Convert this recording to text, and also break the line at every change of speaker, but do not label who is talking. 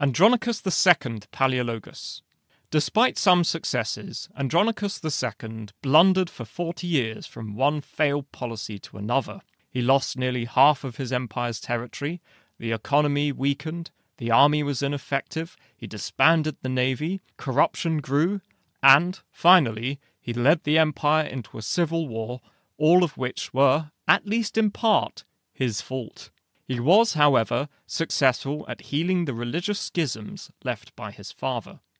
Andronikos II Palaiologos. Despite some successes, Andronikos II blundered for 40 years from one failed policy to another. He lost nearly half of his empire's territory, the economy weakened, the army was ineffective, he disbanded the navy, corruption grew, and, finally, he led the empire into a civil war, all of which were, at least in part, his fault. He was, however, successful at healing the religious schisms left by his father.